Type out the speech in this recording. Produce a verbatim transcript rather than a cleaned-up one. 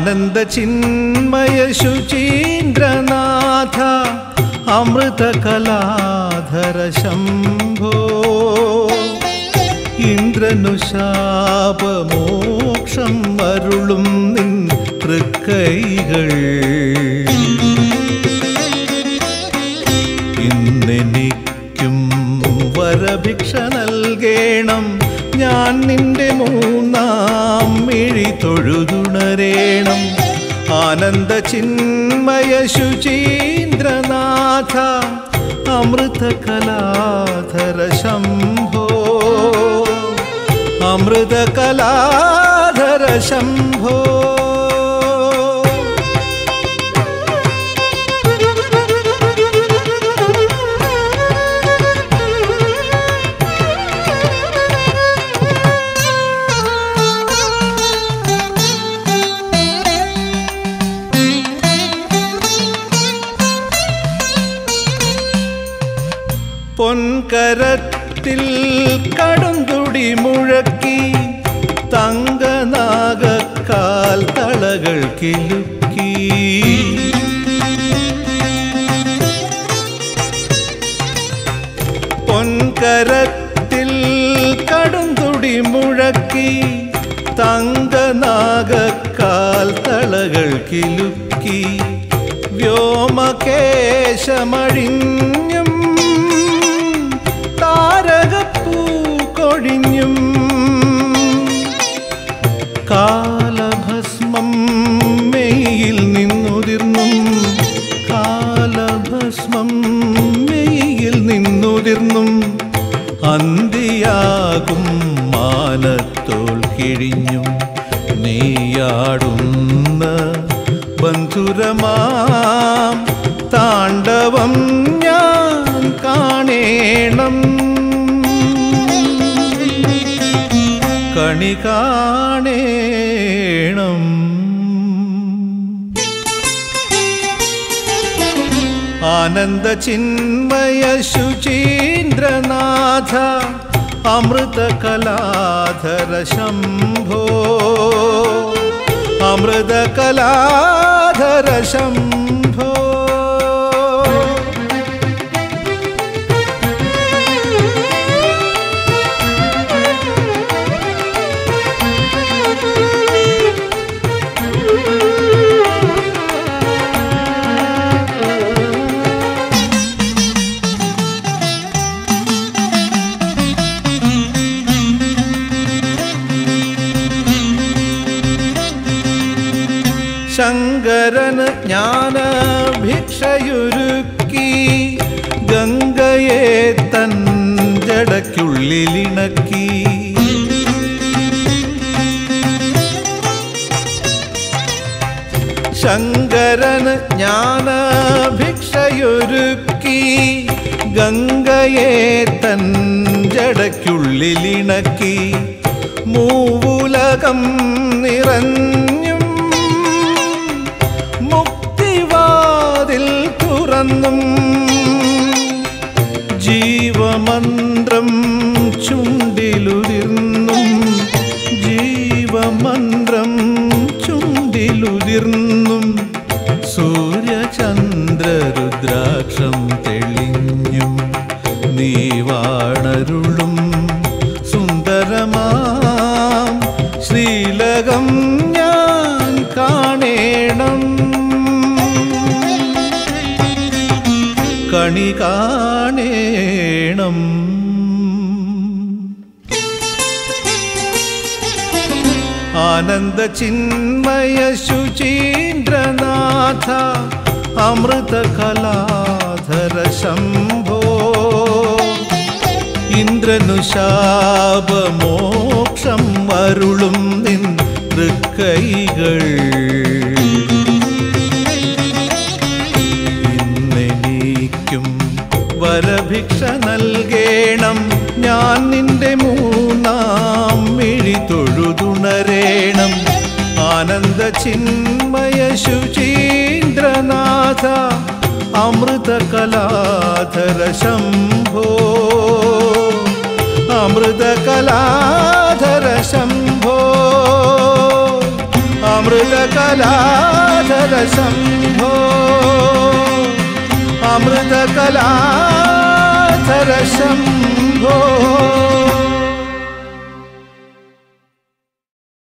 ആനന്ദ ചിന്മയ ശുചീന്ദ്രനാഥ അമൃത കലാധര ശംഭോ ഇന്ദ്രനു ശാപമോക്ഷം അരുളും നിൻ തൃക്കൈകൾ ഇന്നെനിക്കും വരഭിക്ഷ നൽകേണം ഞാൻ നിന്റെ മൂന്നാം മിഴി തൊഴുതുണരേണം ആനന്ദ ചിന്മയ ശുചീന്ദ്രനാഥ അമൃത കലാധര ശംഭോ അമൃത കലാധര ശംഭോ പൊൻകരത്തിൽ കടുംതുടി മുഴക്കി തങ്കനാഗക്കാൽ തളകൾ കിലുക്കി പൊൻകരത്തിൽ കടുംതുടി മുഴക്കി തങ്കനാഗക്കാൽ തളകൾ കിലുക്കി വ്യോമകേശമഴിഞ്ഞും താരകപ്പൂ കൊഴിഞ്ഞും കാലഭസ്മം മെയ്യിൽ നിന്നുതിർന്നും കാലഭസ്മം മെയ്യിൽ നിന്നുതിർന്നും അന്തിയാകും മാനത്തോൾ കിഴിഞ്ഞും നെയ്യാടുന്ന ബന്ധുരമാം താണ്ഡവം ഞാൻ കാണേണം കണി കാണേണം ആനന്ദ ചിന്മയ ശുചീന്ദ്രനാഥ അമൃത കലാധര ശംഭോ അമൃത കലാധര ശംഭോ ശങ്കരന് ജ്ഞാനഭിക്ഷയൊരുക്കി ഗംഗയെ തൻ ജടയ്ക്കുള്ളിലിണക്കി ശങ്കരന് ജ്ഞാനഭിക്ഷയൊരുക്കി ഗംഗയെ തൻ ജടയ്ക്കുള്ളിലിണക്കി മൂവുലകം നിറഞ്ഞും മുക്തിവാതിൽ തുറന്നും ജീവമന്ത്രം ചുണ്ടിലുതിർന്നും ജീവമന്ത്രം ചുണ്ടിലുതിർന്നും സൂര്യചന്ദ്രരുദ്രാക്ഷം തെളിഞ്ഞും നീവാണരുളും സുന്ദരമാം ശ്രീലകം ഞാൻ കാണേണം കണി കാണേണം ആനന്ദ ചിന്മയ ശുചീന്ദ്രനാഥ അമൃത കലാധര ശംഭോ ഇന്ദ്രനു ശാപമോക്ഷം അരുളും നിൻ തൃക്കൈകൾ ഇന്നെനിക്കും വരഭിക്ഷ നൽകേണം ഞാൻ നിന്റെ മൂന്നാം മിഴി തൊഴുതുണരേണം ആനന്ദ ചിന്മയ ശുചീന്ദ്രനാഥ അമൃത കലാധര ശംഭോ അമൃത കലാധര ശംഭോ അമൃത കലാ അമൃതകലാധര ശംഭോ അമൃതകലാധര ശംഭോ